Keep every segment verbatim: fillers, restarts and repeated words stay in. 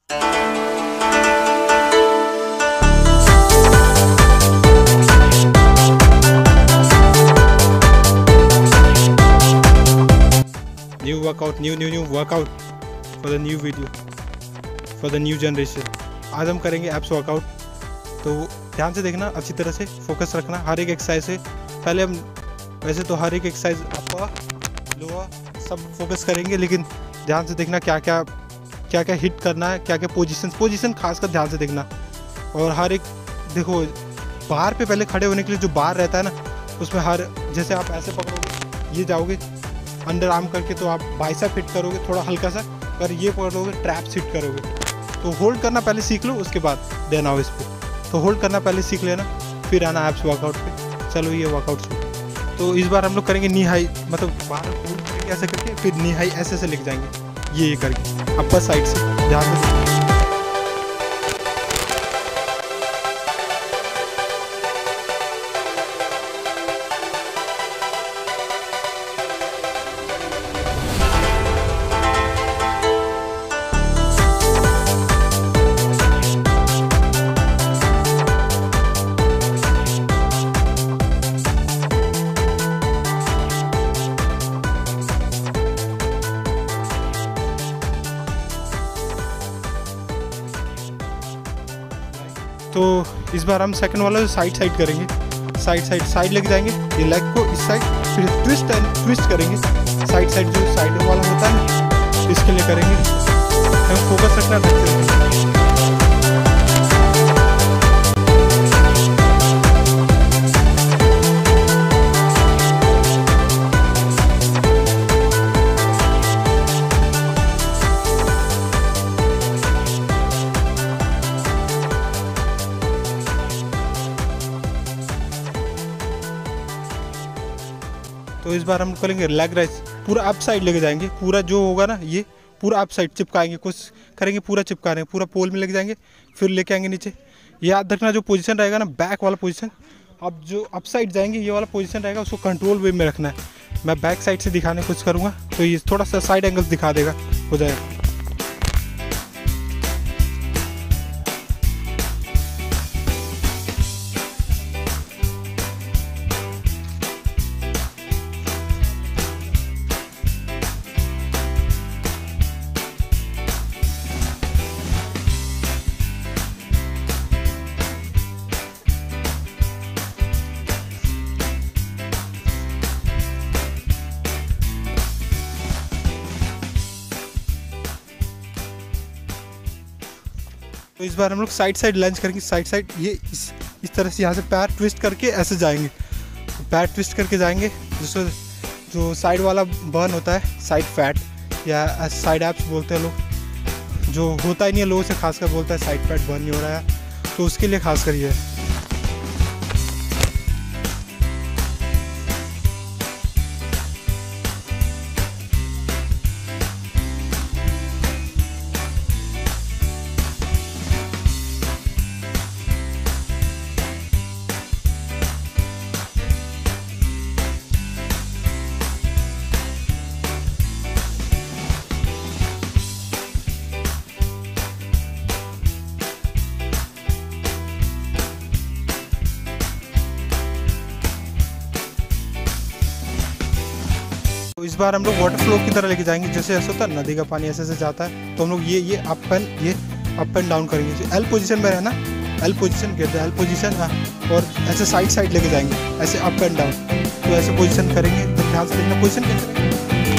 New workout, new new new workout for the new video, for the new generation. आज हम करेंगे abs workout, तो ध्यान से देखना, अच्छी तरह से फोकस रखना हर एक एक्सरसाइज से। पहले हम वैसे तो हर एक एक्सरसाइज अपर लोअर सब फोकस करेंगे, लेकिन ध्यान से देखना क्या क्या क्या क्या हिट करना है, क्या क्या पोजीशन पोजीशन खासकर ध्यान से देखना। और हर एक देखो, बार पे पहले खड़े होने के लिए जो बार रहता है ना, उसमें हर जैसे आप ऐसे पकड़ोगे, ये जाओगे अंडर आर्म करके, तो आप बाइसेप हिट करोगे थोड़ा हल्का सा, अगर ये पकड़ोगे ट्रैप्स हिट करोगे। तो होल्ड करना पहले सीख लो, उसके बाद देन आओ इस पर। तो होल्ड करना पहले सीख लेना, फिर आना एब्स वर्कआउट पे। चलो ये वर्कआउट शुरू। तो इस बार हम लोग करेंगे नी हाई, मतलब बाहर होल्ड करेंगे ऐसे करके, फिर नी हाई ऐसे से लेके जाएंगे, ये ये करके अपर साइड से। ध्यान से तो इस बार हम सेकंड वाला साइड साइड करेंगे, साइड साइड साइड लेके जाएंगे ये लेग को इस साइड, फिर ट्विस्ट एंड ट्विस्ट करेंगे साइड साइड, जो साइड वाला होता है ना, इसके लिए करेंगे। हमें फोकस रखना है। तो इस बार हम करेंगे लेग राइज, पूरा अप साइड लेके जाएंगे, पूरा जो होगा ना ये पूरा अप साइड चिपकाएंगे, कुछ करेंगे पूरा चिपका रहे हैं, पूरा पोल में लेके जाएंगे, फिर लेके आएंगे नीचे। याद रखना जो पोजीशन रहेगा ना, बैक वाला पोजीशन, अब जो अप साइड जाएंगे ये वाला पोजीशन रहेगा, उसको कंट्रोल वे में रखना है। मैं बैक साइड से दिखाने की कोशिश करूँगा, तो ये थोड़ा सा साइड एंगल्स दिखा देगा, हो जाएगा। तो इस बार हम लोग साइड साइड लंज करेंगे, साइड साइड ये इस इस तरह से यहाँ से पैर ट्विस्ट करके ऐसे जाएंगे, तो पैर ट्विस्ट करके जाएंगे, जिससे जो साइड वाला बर्न होता है, साइड फैट या साइड एब्स बोलते हैं लोग, जो होता ही नहीं है, लोगों से खासकर बोलता है साइड फैट बर्न नहीं हो रहा है, तो उसके लिए खासकर ये है। तो इस बार हम लोग वाटर फ्लो की तरह लेके जाएंगे, जैसे ऐसा होता है नदी का पानी ऐसे ऐसे जाता है, तो हम लोग ये ये अप एंड ये अप एंड डाउन करेंगे। एल पोजीशन में रहना, एल पोजीशन कहते हैं, एल पोजीशन, हाँ, और ऐसे साइड साइड लेके जाएंगे, ऐसे अप एंड डाउन, तो ऐसे पोजीशन करेंगे। तो ध्यान से देखना पोजीशन कैसे रहेगी।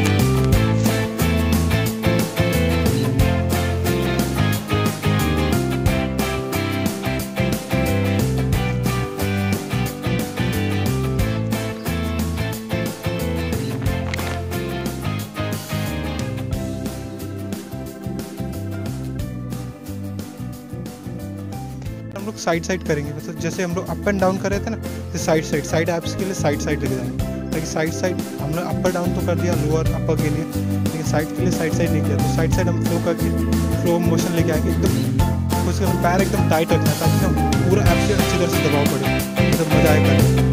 हम लोग साइड साइड करेंगे, मतलब जैसे हम लोग अप एंड डाउन कर रहे थे ना, तो साइड साइड साइड एप्स के लिए साइड साइड लेके जाएंगे। लेकिन साइड साइड हम लोग अपर डाउन तो कर दिया लोअर अपर के लिए, लेकिन साइड के लिए साइड साइड नहीं किया, तो साइड साइड हम फ्लो करके फ्लो मोशन लेके आएंगे एकदम। उसके पैर एकदम टाइट रखना है ताकि ना पूरा ऐप से अच्छी तरह से दबाव पड़े, मतलब मजा आएगा।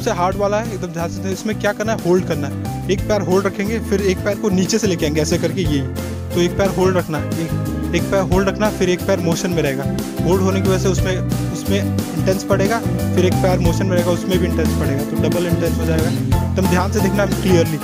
सबसे हार्ड वाला है, एकदम ध्यान से। इसमें क्या करना है, होल्ड करना है। एक पैर होल्ड रखेंगे, फिर एक पैर को नीचे से लेके आएंगे ऐसे करके, यही। तो एक पैर होल्ड रखना है, एक, एक पैर होल्ड रखना, फिर एक पैर मोशन में रहेगा। होल्ड होने की वजह से उसमें उसमें इंटेंस पड़ेगा, फिर एक पैर मोशन में रहेगा, उसमें भी इंटेंस पड़ेगा, तो डबल इंटेंस हो जाएगा। एकदम ध्यान से देखना क्लियरली।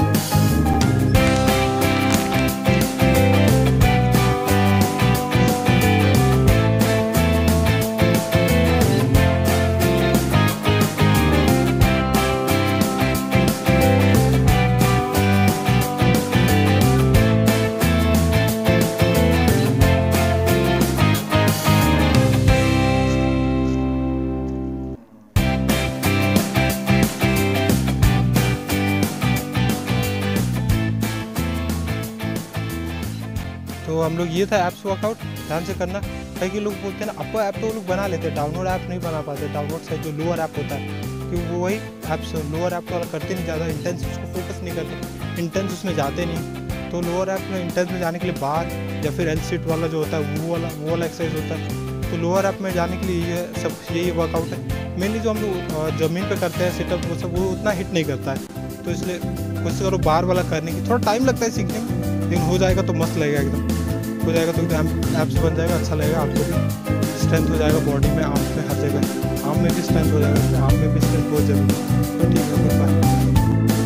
तो हम लोग ये था एप्स वर्कआउट, ध्यान से करना। कई लोग बोलते हैं ना अपर ऐप तो वो लोग बना लेते हैं, डाउनलोड ऐप नहीं बना पाते। डाउनलोड से जो लोअर ऐप होता है, क्योंकि वो वही ऐप्स लोअर ऐप वाला करते नहीं, ज़्यादा इंटेंस उसको फोकस नहीं करते, इंटेंस उसमें जाते नहीं। तो लोअर ऐप में इंटेंस में जाने के लिए बार या फिर एल सीट वाला जो होता है वो वाला वो वाला एक्सरसाइज होता है। तो लोअर ऐप में जाने के लिए ये सब यही वर्कआउट है। मेनली जो हम लोग ज़मीन पर करते हैं सिटअप, वो सब वो उतना हिट नहीं करता है। तो इसलिए कोशिश करो बार वाला करने की। थोड़ा टाइम लगता है सीखने में, लेकिन हो जाएगा तो मस्त लगेगा, एकदम हो जाएगा तो एकदम एप्स बन जाएगा, अच्छा लगेगा। आपको भी स्ट्रेंथ हो जाएगा बॉडी में, आर्म्स में, हर जगह आर्म में भी स्ट्रेंथ हो जाएगा, आर्म में भी स्ट्रेंथ बहुत जरूरी है। तो ठीक है, बाय।